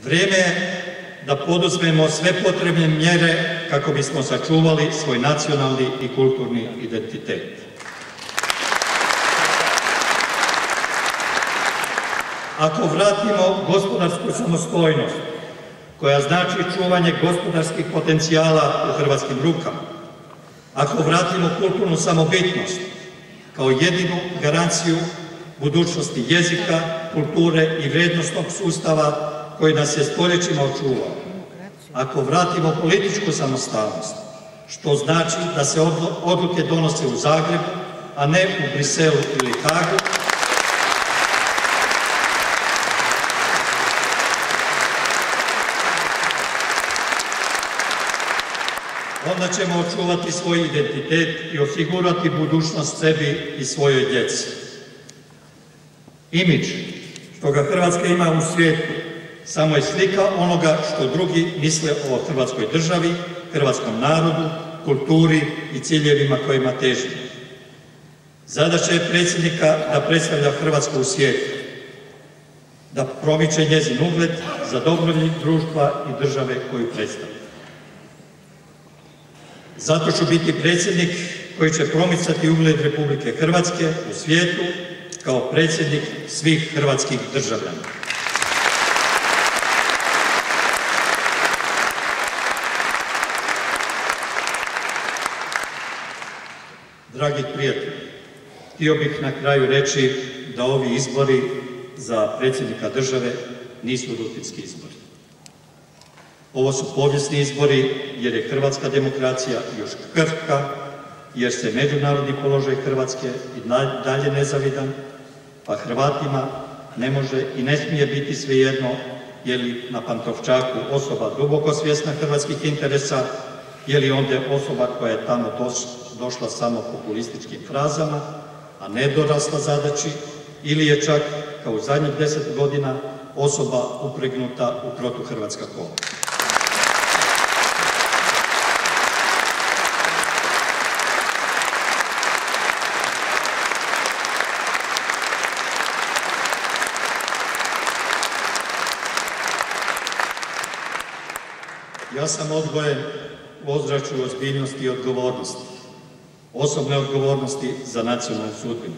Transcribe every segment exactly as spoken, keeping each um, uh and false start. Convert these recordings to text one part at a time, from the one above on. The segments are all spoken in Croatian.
Vrijeme je da poduzmemo sve potrebne mjere kako bismo sačuvali svoj nacionalni i kulturni identitet. Ako vratimo gospodarsku samostojnost, koja znači čuvanje gospodarskih potencijala u hrvatskim rukama, ako vratimo kulturnu samobitnost kao jedinu garanciju budućnosti jezika, kulture i vrijednosnog sustava koji nas je stoljećima očuvao, ako vratimo političku samostalnost, što znači da se odluke donose u Zagrebu, a ne u Briselu ili Hagu, onda ćemo očuvati svoj identitet i osigurati budućnost sebi i svojoj djeci. Imidž što ga Hrvatska ima u svijetu samo je slika onoga što drugi misle o Hrvatskoj državi, hrvatskom narodu, kulturi i ciljevima kojima težimo. Zadaća je predsjednika da predstavlja Hrvatsku u svijetu, da promiče njezin ugled za dobrobit društva i države koju predstavlja. Zato ću biti predsjednik koji će promicati ugled Republike Hrvatske u svijetu kao predsjednik svih hrvatskih državljana. Dragi prijatelji, htio bih na kraju reći da ovi izbori za predsjednika države nisu rutinski izbori. Ovo su povijesni izbori jer je hrvatska demokracija još krhka, jer se međunarodni položaj Hrvatske i dalje nezavidan, pa Hrvatima ne može i ne smije biti svejedno je li na Pantovčaku osoba duboko svjesna hrvatskih interesa, je li onda osoba koja je tamo došla samo populističkim frazama, a ne dorasla zadaći, ili je čak, kao u zadnjih deset godina, osoba upregnuta u protuhrvatska kola. Ja sam odgojen u ozračju ozbiljnosti i odgovornosti, osobne odgovornosti za nacionalnu sudbinu.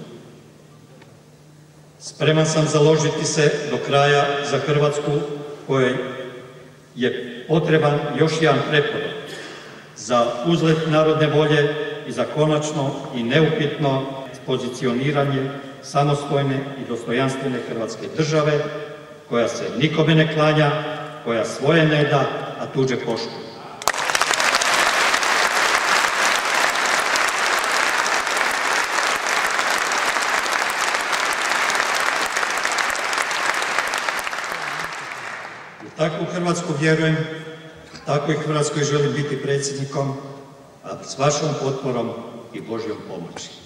Spreman sam založiti se do kraja za Hrvatsku kojoj je potreban još jedan preporod za uzlet narodne volje i za konačno i neupitno pozicioniranje samostojne i dostojanstvene Hrvatske države koja se nikome ne klanja, koja svoje ne da, a tuđe poštuje. U takvu Hrvatsku vjerujem, takvoj Hrvatskoj želim biti predsjednikom, a s vašom potporom i Božjom pomoći.